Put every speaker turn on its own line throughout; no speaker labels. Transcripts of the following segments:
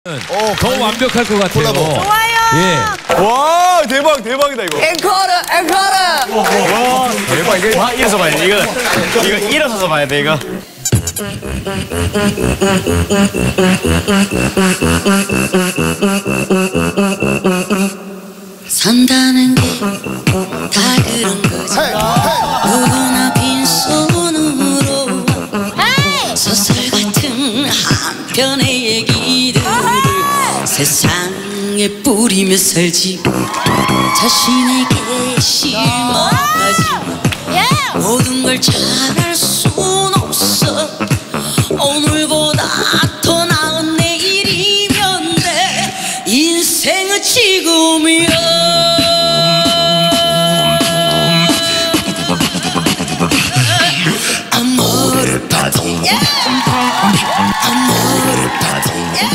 더 완벽할 것 같아요.
좋아요.
예.
와 대박이다 이거.
앵커르.
와 대박 이게.
와 일어서 봐야 돼 이거 일어서서 봐야 돼 이거.
산다는 게 다 그런 거지. 누구나 빈손으로 소설 같은 한편의 얘기들을 세상에 뿌리며 살지. 자신에게 실망하지. 모든 걸 잘할 순 없어. 오늘보다 더 나은 내일이면 돼. 인생은 지금이야. 아모르파티. 아모르파티.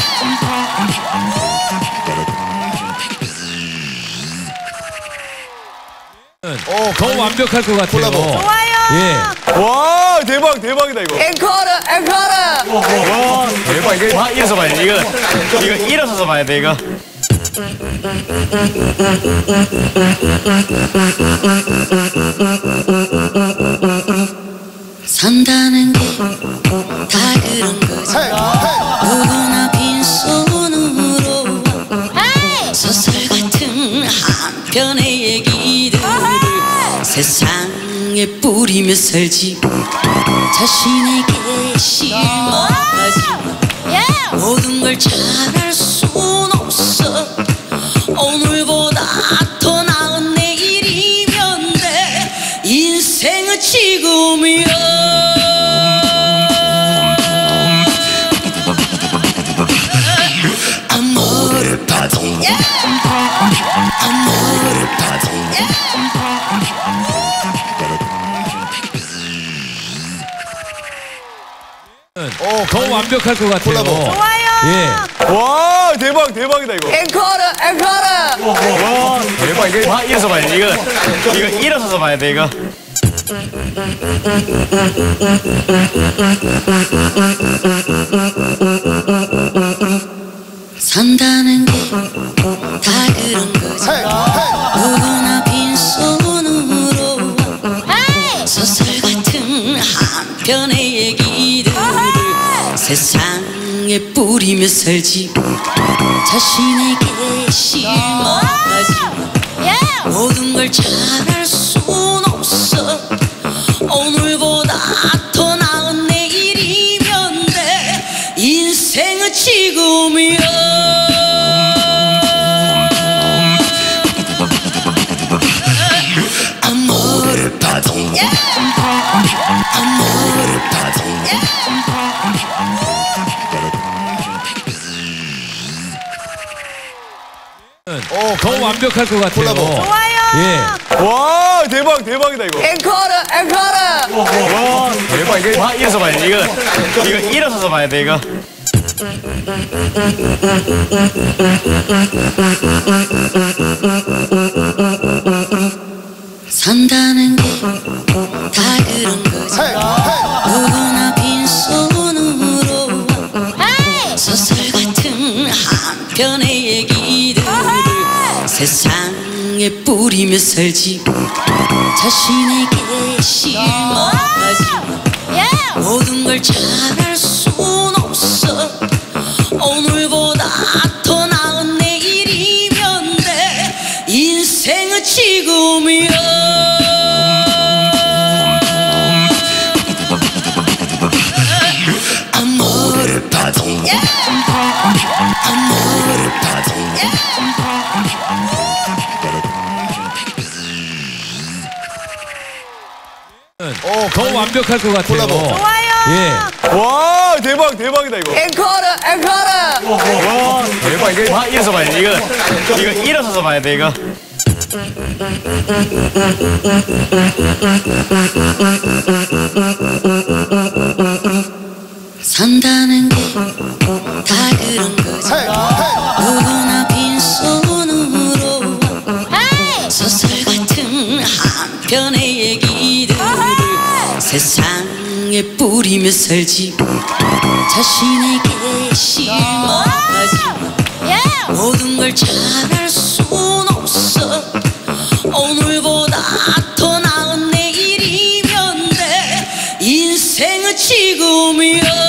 더 완벽할 것 같아요.
좋아요.
예.
와 대박이다 이거.
앵커르.
와 대박 이게.
와 일어서 봐야 돼 이거 일어서서 봐야 돼 이거.
산다는 게 다 그런 거지. 누구나 빈손으로 소설 같은 한편의 얘기들을 세상에 뿌리며 살지. 자신에게 실망하지. 모든 걸 잘할 순 없어. 오늘보다 더 나은 내일이면 돼. 인생은 지금이야. 아모르파티. 아모르파티.
더 완벽할 것 같아요.
좋아요.
예.
와 대박이다 이거.
앵커르.
와 대박 이게.
와 일어서 봐야 돼 이거 일어서서 봐야 돼 이거.
산다는 게 다 그런 거지. 누구나 빈손으로 소설 같은 한편의 얘기들을 세상에 뿌리며 살지. 자신에게 실망하지. 모든 걸 잘할 순 없어. 오늘보다 더 나은 내일이면 돼. 인생은 지금이야. 아모르파티. 아모르파티.
더 완벽할 것 같아요.
좋아요.
예.
와 대박이다 이거.
앵커르.
와 대박 이게.
와 일어서 봐야 돼 이거 일어서서 봐야 돼 이거.
산다는 게 다 그런 거지. 누구나 빈손으로 소설 같은 한편의 얘기들을 세상에 뿌리며 살지. 자신에게 실망하지. 모든 걸 잘할 순 없어. 오늘보다 더 나은 내일이면 돼. 인생은 지금이야. 아모르파티. 아모르파티.
더 완벽할 것 같아요.
좋아요.
예.
와 대박이다 이거.
앵커르.
와 대박 이게.
와 일어서 봐야 돼 이거 일어서서 봐야 돼 이거.
산다는 게 다 그런 거지. 누구나 빈손으로 소설 같은 한편의 얘기들을 세상에 뿌리며 살지. 자신에게 실망하지. 걸 잘할 순 없어. 오늘보다 더 나은 내일이면 돼. 인생은 지금이야.